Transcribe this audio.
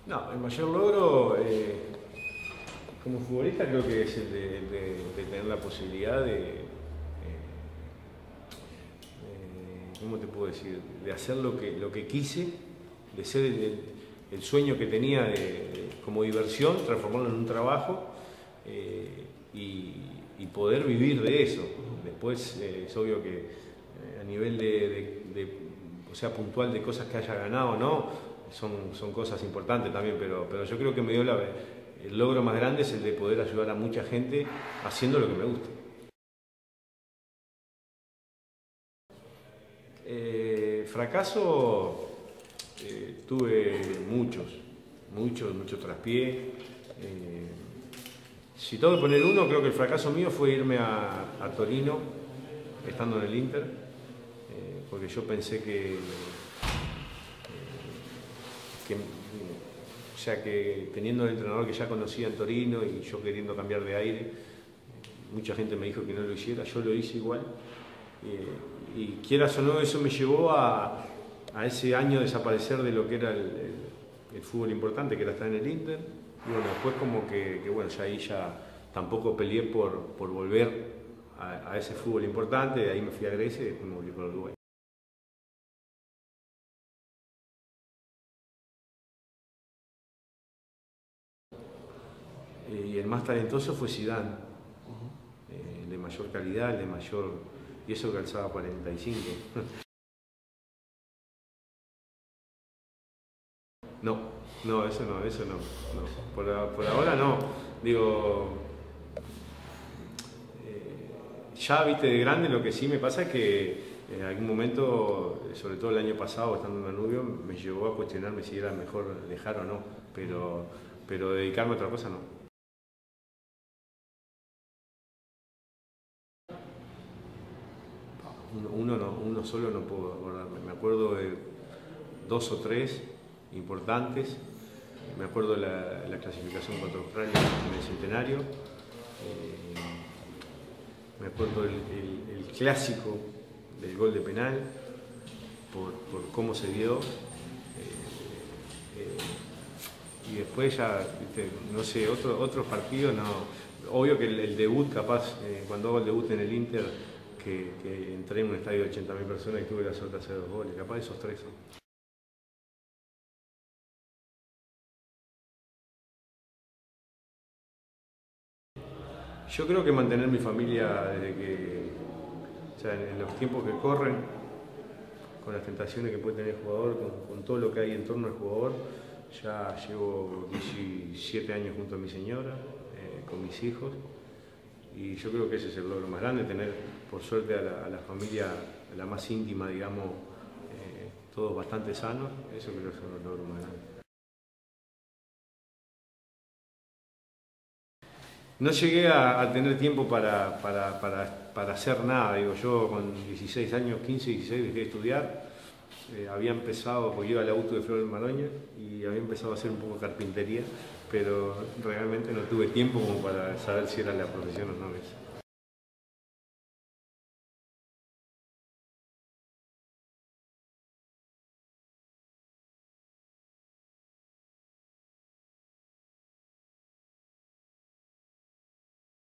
No, el mayor logro como futbolista creo que es el de tener la posibilidad ¿cómo te puedo decir? De hacer lo que quise, de ser el sueño que tenía como diversión, transformarlo en un trabajo y poder vivir de eso. Después es obvio que a nivel o sea, puntual de cosas que haya ganado o no, son cosas importantes también, pero yo creo que me dio el logro más grande es el de poder ayudar a mucha gente haciendo lo que me gusta. Fracaso tuve muchos traspiés. Si tengo que poner uno, creo que el fracaso mío fue irme a Torino, estando en el Inter, porque yo pensé o sea, que teniendo el entrenador que ya conocía en Torino y yo queriendo cambiar de aire, mucha gente me dijo que no lo hiciera, yo lo hice igual. Y quieras o no, eso me llevó a ese año desaparecer de lo que era el fútbol importante, que era estar en el Inter. Y bueno, después como que bueno, ya ahí ya tampoco peleé por volver a ese fútbol importante, de ahí me fui a Grecia y después me volví para Uruguay. Y el más talentoso fue Zidane, el de mayor calidad, el de mayor... y eso calzaba 45. No, eso no. Por ahora no. Digo, ya viste de grande, lo que sí me pasa es que en algún momento, sobre todo el año pasado, estando en Danubio, me llevó a cuestionarme si era mejor dejar o no, pero dedicarme a otra cosa no. Uno solo no puedo acordarme. Me acuerdo de dos o tres importantes. Me acuerdo de la clasificación contra Australia en el centenario. Me acuerdo el clásico del gol de penal, por cómo se dio. Y después ya, ¿viste? No sé, otros partidos no. Obvio que el debut, capaz, cuando hago el debut en el Inter, que entré en un estadio de 80.000 personas y tuve la suerte de hacer 2 goles, capaz esos 3 son. Yo creo que mantener mi familia o sea, en los tiempos que corren, con las tentaciones que puede tener el jugador, con todo lo que hay en torno al jugador, ya llevo 17 años junto a mi señora, con mis hijos, y yo creo que ese es el logro más grande, tener por suerte a la familia, la más íntima, digamos, todos bastante sanos, eso creo que es el logro más grande. No llegué a tener tiempo para hacer nada, digo, yo con 16 años, 15, 16 dejé de estudiar, había empezado, porque iba al auto de Flor del Maroña y había empezado a hacer un poco de carpintería, pero realmente no tuve tiempo como para saber si era la profesión o no.